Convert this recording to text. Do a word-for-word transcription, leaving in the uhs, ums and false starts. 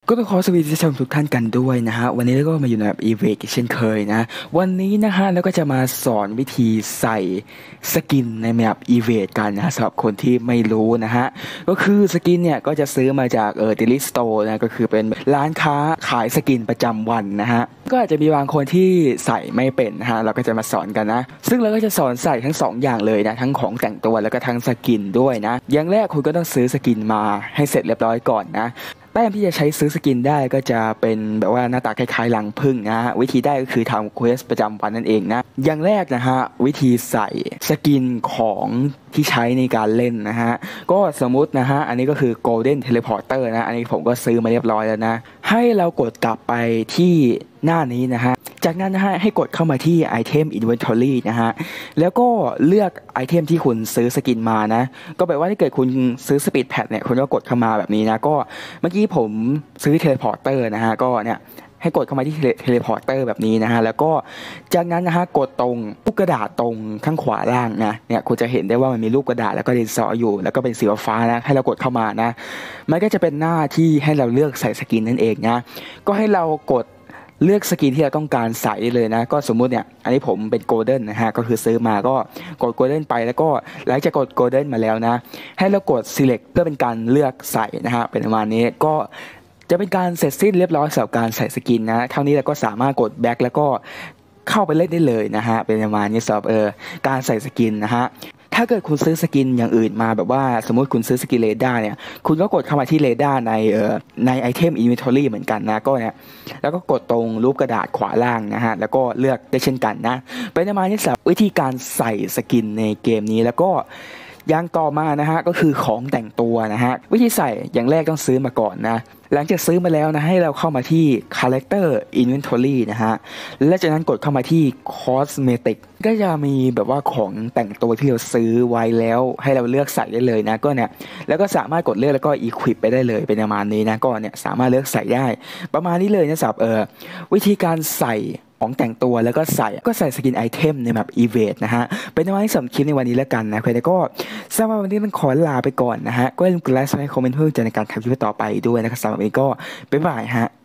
ก็ต้องขอสวัสดีท่านผู้ชมทุกท่านกันด้วยนะฮะวันนี้เราก็มาอยู่ในแบบอีเวนต์เช่นเคยนะวันนี้นะฮะเราก็จะมาสอนวิธีใส่สกินในแบบอีเวนต์กันนะสำหรับคนที่ไม่รู้นะฮะก็คือสกินเนี่ยก็จะซื้อมาจากเออดิลิสโตร์นะก็คือเป็นร้านค้าขายสกินประจำวันนะฮะก็อาจจะมีบางคนที่ใส่ไม่เป็นนะฮะเราก็จะมาสอนกันนะซึ่งเราก็จะสอนใส่ทั้งสองอย่างเลยนะทั้งของแต่งตัวแล้วก็ทั้งสกินด้วยนะอย่างแรกคุณก็ต้องซื้อสกินมาให้เสร็จเรียบร้อยก่อนนะแต้มที่จะใช้ซื้อสกินได้ก็จะเป็นแบบว่าหน้าตาคล้ายๆรังผึ้งนะฮะวิธีได้ก็คือทำเควสประจำวันนั่นเองนะอย่างแรกนะฮะวิธีใส่สกินของที่ใช้ในการเล่นนะฮะก็สมมุตินะฮะอันนี้ก็คือ Golden Teleporter นะอันนี้ผมก็ซื้อมาเรียบร้อยแล้วนะให้เรากดกลับไปที่หน้านี้นะฮะจากนั้นนะฮะให้กดเข้ามาที่ Item Inventory นะฮะแล้วก็เลือกไอเทมที่คุณซื้อสกินมานะก็แปลว่าถ้าเกิดคุณซื้อ Speed Pad เนี่ยคุณก็กดเข้ามาแบบนี้นะก็เมื่อกี้ผมซื้อ Teleporter นะฮะก็เนี่ยให้กดเข้ามาที่เทเลพอร์เตอร์แบบนี้นะฮะแล้วก็จากนั้นนะฮะกดตรงลูกกระดาษตรงข้างขวาล่างนะเนี่ยคุณจะเห็นได้ว่ามันมีลูกกระดาษแล้วก็ดินสออยู่แล้วก็เป็นสีฟ้านะให้เรากดเข้ามานะมันก็จะเป็นหน้าที่ให้เราเลือกใส่สกินนั่นเองนะก็ให้เรากดเลือกสกินที่เราต้องการใส่เลยนะก็สมมุติเนี่ยอันนี้ผมเป็นโกลเด้นนะฮะก็คือซื้อมาก็กดโกลเด้นไปแล้วก็หลังจากกดโกลเด้นมาแล้วนะให้เรากด select เพื่อเป็นการเลือกใส่นะฮะเป็นประมาณนี้ก็จะเป็นการเสร็จสิ้นเรียบร้อยสำหรับการใส่สกินนะเท่านี้เราก็สามารถกดแบ็คแล้วก็เข้าไปเล่นได้เลยนะฮะเป็นประมาณนี้สำหรับเออการใส่สกินนะฮะถ้าเกิดคุณซื้อสกินอย่างอื่นมาแบบว่าสมมุติคุณซื้อสกินเรดาร์เนี่ยคุณก็กดเข้ามาที่เรดาร์ในเอ่อในไอเทมอินเวนทอรี่เหมือนกันนะก็เนี่ยแล้วก็กดตรงรูปกระดาษขวาล่างนะฮะแล้วก็เลือกได้เช่นกันนะเป็นประมาณนี้สำหรับวิธีการใส่สกินในเกมนี้แล้วก็อย่างต่อมานะฮะก็คือของแต่งตัวนะฮะวิธีใส่อย่างแรกต้องซื้อมาก่อนนะหลังจากซื้อมาแล้วนะให้เราเข้ามาที่ Character Inventory นะฮะและจากนั้นกดเข้ามาที่ Cosmetic ก็จะมีแบบว่าของแต่งตัวที่เราซื้อไว้แล้วให้เราเลือกใส่ได้เลยนะก็เนี่ยแล้วก็สามารถกดเลือกแล้วก็ Equip ไปได้เลยเป็นประมาณนี้นะก็เนี่ยสามารถเลือกใส่ได้ประมาณนี้เลยนะสำหรับเออวิธีการใส่ของแต่งตัวแล้วก็ใส่ก็ใส่สกินไอเทมในแบบอีเวนต์นะฮะเป็นประมาณที่สำหรับคลิปในวันนี้แล้วกันนะใครก็สำหรับวันนี้มันขอลาไปก่อนนะฮะก็อย่าลืมกดไลค์และคอมเมนต์เพื่อจะในการทำคลิปต่อไปด้วยนะครับสำหรับวันนี้ก็บ๊ายบายฮะ